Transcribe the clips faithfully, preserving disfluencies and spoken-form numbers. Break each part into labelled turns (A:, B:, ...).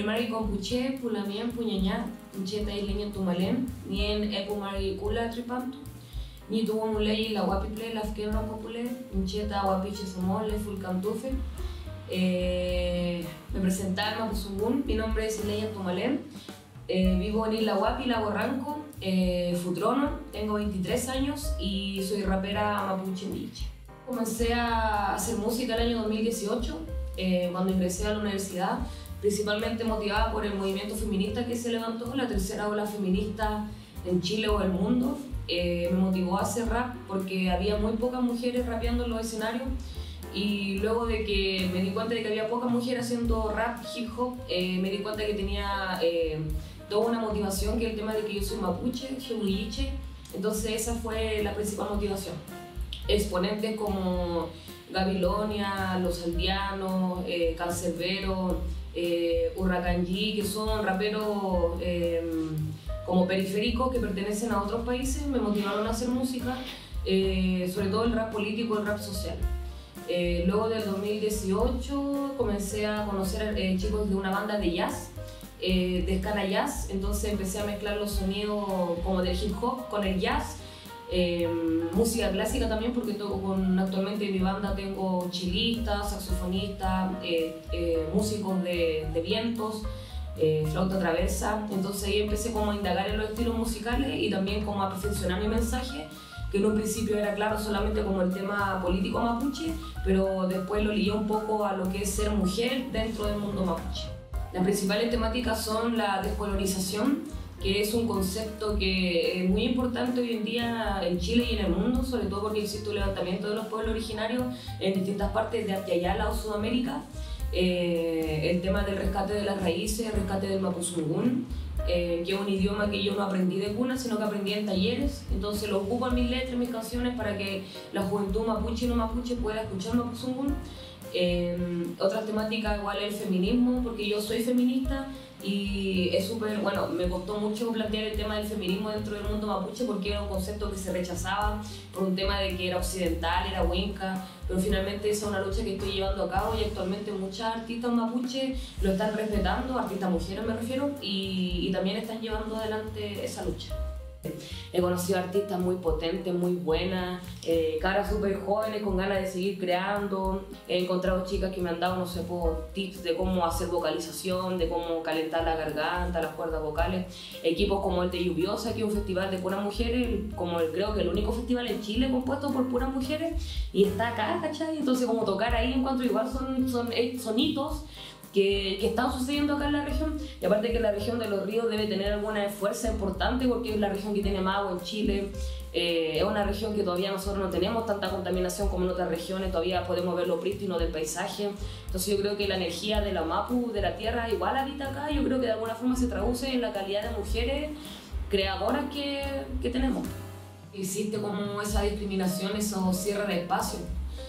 A: mari compuche, pulamien puñañá, incheta y leña tumalén, ni en epu mari kula tripantu, ni tuvo muley la guapiple, la fquema popule, incheta guapiche somole, fulcantufe. Eh, me presentaron Mapuzungún, mi nombre es Ileña Tumalén, eh, vivo en Isla Huapi, Lago Ranco, eh, Futrono, tengo veintitrés años y soy rapera mapuche miliche. Comencé a hacer música el año dos mil dieciocho, eh, cuando ingresé a la universidad, principalmente motivada por el movimiento feminista que se levantó, la tercera ola feminista en Chile o el mundo. Eh, me motivó a hacer rap porque había muy pocas mujeres rapeando en los escenarios. Y luego de que me di cuenta de que había pocas mujeres haciendo rap, hip hop, eh, me di cuenta que tenía eh, toda una motivación, que es el tema de que yo soy mapuche, jehuilliche. Entonces esa fue la principal motivación. Exponentes como Gabilonia, Los Aldeanos, eh, Cancerbero, eh, Hurracanji, que son raperos eh, como periféricos que pertenecen a otros países, me motivaron a hacer música, eh, sobre todo el rap político, el rap social. Eh, luego del dos mil dieciocho comencé a conocer eh, chicos de una banda de jazz, eh, de escala jazz, entonces empecé a mezclar los sonidos como del hip hop con el jazz, eh, música clásica también, porque toco con, actualmente en mi banda tengo chilistas, saxofonistas, eh, eh, músicos de, de vientos, eh, flauta traversa, entonces ahí empecé como a indagar en los estilos musicales y también como a perfeccionar mi mensaje, que en un principio era claro solamente como el tema político mapuche, pero después lo ligué un poco a lo que es ser mujer dentro del mundo mapuche. Las principales temáticas son la descolonización, que es un concepto que es muy importante hoy en día en Chile y en el mundo, sobre todo porque existe un levantamiento de los pueblos originarios en distintas partes de Apiayala o Sudamérica. Eh, el tema del rescate de las raíces, el rescate del Mapuzungún, eh, que es un idioma que yo no aprendí de cuna, sino que aprendí en talleres, entonces lo ocupo en mis letras, en mis canciones, para que la juventud mapuche y no mapuche pueda escuchar Mapuzungún. Eh, otras temáticas igual el feminismo, porque yo soy feminista y es súper, bueno, me costó mucho plantear el tema del feminismo dentro del mundo mapuche porque era un concepto que se rechazaba por un tema de que era occidental, era huinca, pero finalmente esa es una lucha que estoy llevando a cabo y actualmente muchas artistas mapuche lo están respetando, artistas mujeres me refiero, y, y también están llevando adelante esa lucha. He conocido artistas muy potentes, muy buenas, eh, caras súper jóvenes con ganas de seguir creando. He encontrado chicas que me han dado, no sé, por tips de cómo hacer vocalización, de cómo calentar la garganta, las cuerdas vocales. Equipos como el de Lluviosa, que es un festival de puras mujeres, como el, creo que el único festival en Chile compuesto por puras mujeres, y está acá, ¿cachai? Entonces como tocar ahí encuentro igual son, son sonitos Que, que están sucediendo acá en la región, y aparte que la región de Los Ríos debe tener alguna fuerza importante porque es la región que tiene más agua en Chile, eh, es una región que todavía nosotros no tenemos tanta contaminación como en otras regiones, todavía podemos ver lo prístino del paisaje, entonces yo creo que la energía de la Mapu, de la tierra, igual habita acá, yo creo que de alguna forma se traduce en la calidad de mujeres creadoras que, que tenemos. Existe como esa discriminación, esos cierres de espacio.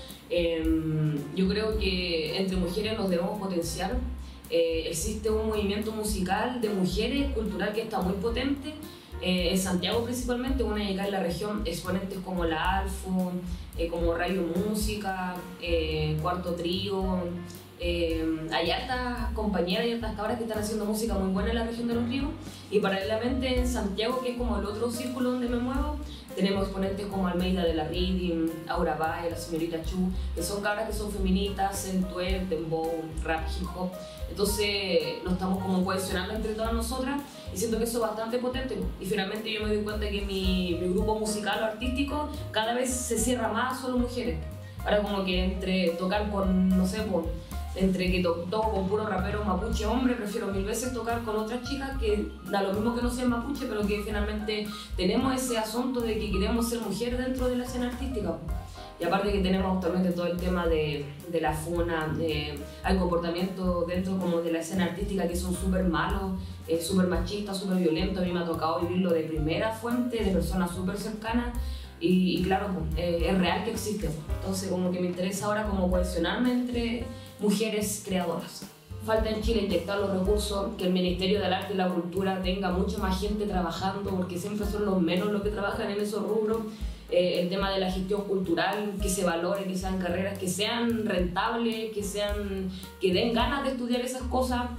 A: Eh, yo creo que entre mujeres nos debemos potenciar. Eh, existe un movimiento musical de mujeres, cultural, que está muy potente. Eh, en Santiago principalmente, una y acá en la región, exponentes como la Alfo, eh, como Radio Música, eh, Cuarto Trío. Eh, hay hartas compañeras y hartas cabras que están haciendo música muy buena en la región de Los Ríos, y paralelamente en Santiago, que es como el otro círculo donde me muevo, tenemos exponentes como Almeida de la Reading, Aura Valle, la señorita Chu, que son cabras que son feministas, sentuer, dembow, rap, hip hop. Entonces nos estamos como cohesionando entre todas nosotras y siento que eso es bastante potente, y finalmente yo me doy cuenta que mi, mi grupo musical o artístico cada vez se cierra más a solo mujeres. Ahora como que entre tocar con, no sé, por entre que to toco con puro rapero mapuche hombre, prefiero mil veces tocar con otras chicas que da lo mismo que no sean mapuche, pero que finalmente tenemos ese asunto de que queremos ser mujer dentro de la escena artística. Y aparte que tenemos actualmente todo el tema de, de la funa, de, hay comportamientos dentro como de la escena artística que son súper malos, eh, súper machistas, súper violentos. A mí me ha tocado vivirlo de primera fuente, de personas súper cercanas. Y, y claro, pues, eh, es real que existe. Pues. Entonces como que me interesa ahora como cohesionarme entre mujeres creadoras. Falta en Chile inyectar los recursos, que el Ministerio del Arte y la Cultura tenga mucha más gente trabajando, porque siempre son los menos los que trabajan en esos rubros. Eh, el tema de la gestión cultural, que se valore, que sean carreras que sean rentables, que, sean, que den ganas de estudiar esas cosas.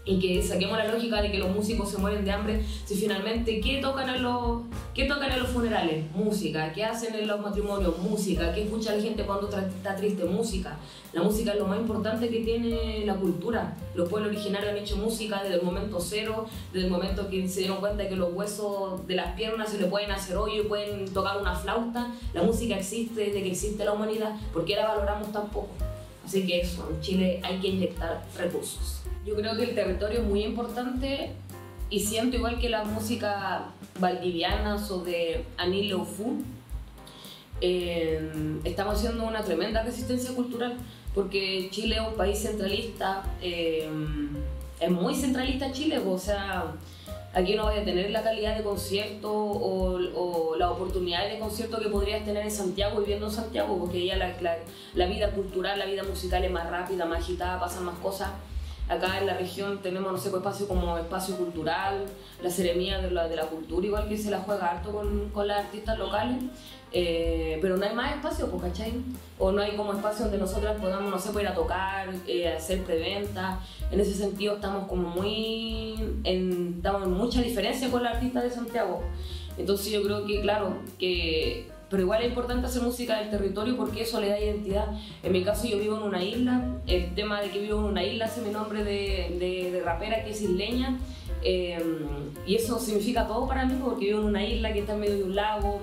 A: y que saquemos la lógica de que los músicos se mueren de hambre, si finalmente, ¿qué tocan en los, qué tocan en los funerales? Música. ¿Qué hacen en los matrimonios? Música. ¿Qué escucha la gente cuando está triste? Música. La música es lo más importante que tiene la cultura. Los pueblos originarios han hecho música desde el momento cero, desde el momento que se dieron cuenta que los huesos de las piernas se le pueden hacer hoyo y pueden tocar una flauta. La música existe desde que existe la humanidad. ¿Por qué la valoramos tan poco? Así que eso, en Chile hay que inyectar recursos. Yo creo que el territorio es muy importante y siento igual que la música valdiviana o de Annie Leofú, eh, estamos haciendo una tremenda resistencia cultural porque Chile es un país centralista, eh, es muy centralista Chile, o sea, aquí no vas a tener la calidad de concierto o, o las oportunidades de concierto que podrías tener en Santiago viviendo en Santiago, porque ya la, la, la vida cultural, la vida musical es más rápida, más agitada, pasan más cosas. Acá en la región tenemos, no sé, espacio como espacio cultural, la seremía de la, de la cultura, igual que se la juega harto con, con las artistas locales, eh, pero no hay más espacio, pues, ¿cachai? O no hay como espacio donde nosotras podamos, no sé, poder ir a tocar, eh, hacer preventa. En ese sentido estamos como muy, en, estamos en mucha diferencia con las artistas de Santiago. Entonces yo creo que, claro, que... pero igual es importante hacer música del territorio porque eso le da identidad. En mi caso yo vivo en una isla, el tema de que vivo en una isla hace mi nombre de, de, de rapera, que es isleña, eh, y eso significa todo para mí porque vivo en una isla que está en medio de un lago,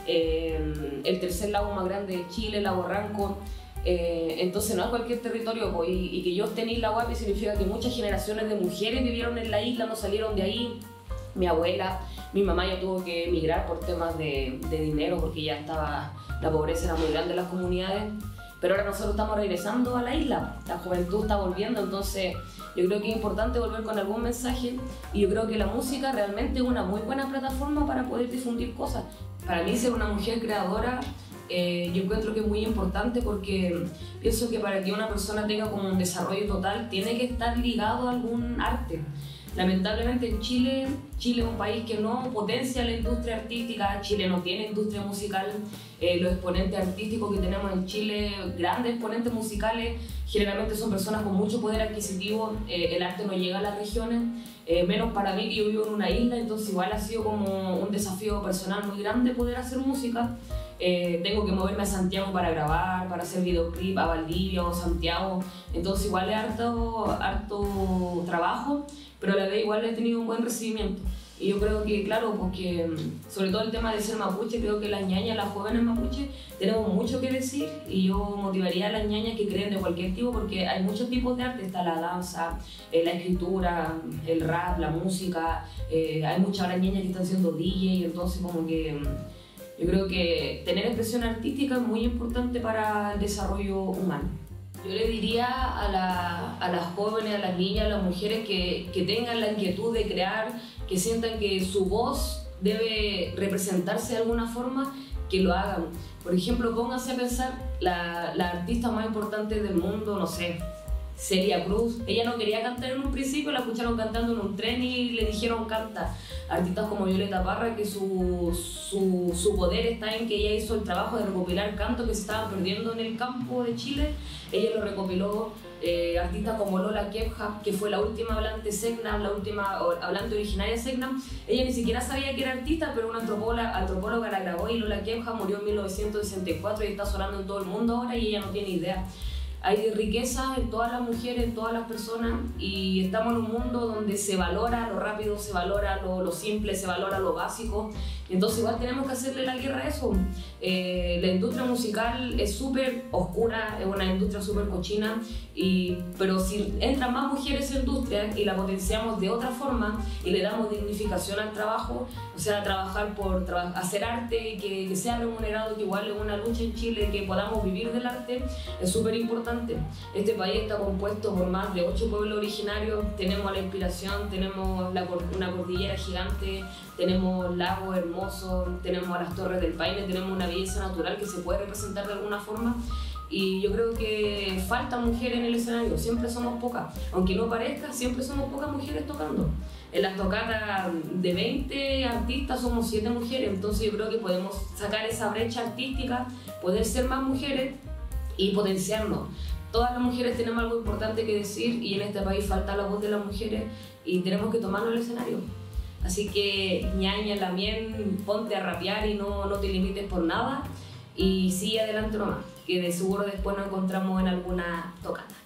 A: eh, el tercer lago más grande de Chile, el lago Ranco. Eh, entonces no es cualquier territorio, pues, y, y que yo esté en Isla Guapi significa que muchas generaciones de mujeres vivieron en la isla, no salieron de ahí. Mi abuela, mi mamá ya tuvo que emigrar por temas de, de dinero porque ya estaba, la pobreza era muy grande en las comunidades, pero ahora nosotros estamos regresando a la isla, la juventud está volviendo, entonces yo creo que es importante volver con algún mensaje y yo creo que la música realmente es una muy buena plataforma para poder difundir cosas. Para mí ser una mujer creadora, eh, yo encuentro que es muy importante porque pienso que para que una persona tenga como un desarrollo total tiene que estar ligado a algún arte. Lamentablemente en Chile, Chile es un país que no potencia la industria artística, Chile no tiene industria musical, eh, los exponentes artísticos que tenemos en Chile, grandes exponentes musicales, generalmente son personas con mucho poder adquisitivo, eh, el arte no llega a las regiones, eh, menos para mí que yo vivo en una isla, entonces igual ha sido como un desafío personal muy grande poder hacer música. Eh, tengo que moverme a Santiago para grabar, para hacer videoclip, a Valdivia o Santiago, entonces igual es harto, harto trabajo, pero a la vez igual he tenido un buen recibimiento. Y yo creo que, claro, porque sobre todo el tema de ser mapuche, creo que las ñañas, las jóvenes mapuches, tenemos mucho que decir y yo motivaría a las ñañas que creen de cualquier tipo porque hay muchos tipos de arte, está la danza, eh, la escritura, el rap, la música, eh, hay muchas ahora ñañas que están siendo D J y entonces como que yo creo que tener expresión artística es muy importante para el desarrollo humano. Yo le diría a, la, a las jóvenes, a las niñas, a las mujeres que, que tengan la inquietud de crear, que sientan que su voz debe representarse de alguna forma, que lo hagan. Por ejemplo, pónganse a pensar, la, la artista más importante del mundo, no sé, Celia Cruz, ella no quería cantar en un principio, la escucharon cantando en un tren y le dijeron canta. Artistas como Violeta Parra, que su, su, su poder está en que ella hizo el trabajo de recopilar cantos que se estaban perdiendo en el campo de Chile, ella lo recopiló. Eh, artistas como Lola Kepja, que fue la última hablante Selknam, la última hablante originaria Selknam, ella ni siquiera sabía que era artista, pero una antropóloga, antropóloga la grabó y Lola Kepja murió en mil novecientos sesenta y cuatro y está sonando en todo el mundo ahora y ella no tiene idea. Hay riqueza en todas las mujeres, en todas las personas y estamos en un mundo donde se valora lo rápido, se valora lo, lo simple, se valora lo básico. Entonces igual tenemos que hacerle la guerra a eso. Eh, la industria musical es súper oscura, es una industria súper cochina, y, pero si entran más mujeres en la industria y la potenciamos de otra forma y le damos dignificación al trabajo, o sea, trabajar por traba hacer arte, que, que sea remunerado, que igual es una lucha en Chile, que podamos vivir del arte, es súper importante. Este país está compuesto por más de ocho pueblos originarios, tenemos la inspiración, tenemos la, una cordillera gigante, tenemos lagos hermosos, tenemos las Torres del Paine, tenemos una belleza natural que se puede representar de alguna forma y yo creo que falta mujeres en el escenario, siempre somos pocas, aunque no parezca, siempre somos pocas mujeres tocando. En las tocatas de veinte artistas somos siete mujeres, entonces yo creo que podemos sacar esa brecha artística, poder ser más mujeres y potenciarnos. todas las mujeres tenemos algo importante que decir y en este país falta la voz de las mujeres y tenemos que tomarnos el escenario. Así que ñaña, Lamien, ponte a rapear y no, no te limites por nada y sigue adelante nomás, que de seguro después nos encontramos en alguna tocata.